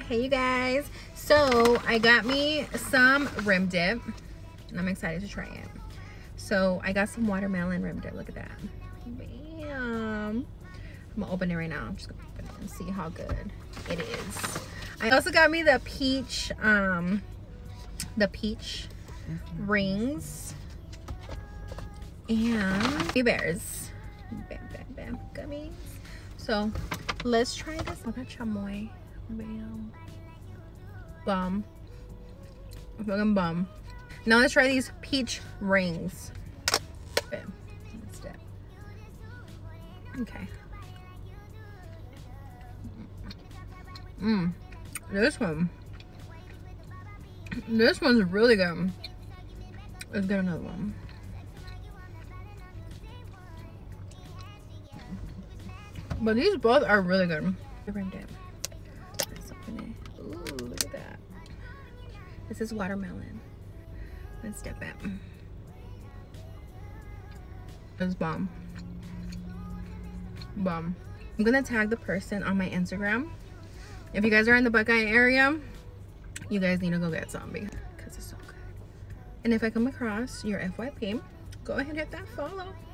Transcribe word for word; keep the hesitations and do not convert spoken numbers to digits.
Hey you guys, so I got me some rim dip and I'm excited to try it. So I got some watermelon rim dip. Look at that. Bam. I'm gonna open it right now. I'm just gonna open it and see how good it is. I also got me the peach um the peach rings and Gummy bears. Bam bam bam gummies. So let's try this. Look at chamoy. Bam. Bum. Fucking bum. Now let's try these peach rings. Bam. Let's dip. Okay. Mmm. This one. This one's really good. Let's get another one. But these both are really good. Rim dip. Let's open it. Ooh, look at that. This is watermelon. Let's dip it. It's bomb. Bomb. I'm gonna tag the person on my Instagram. If you guys are in the Buckeye area, you guys need to go get some because it's so good. And if I come across your F Y P, go ahead and hit that follow.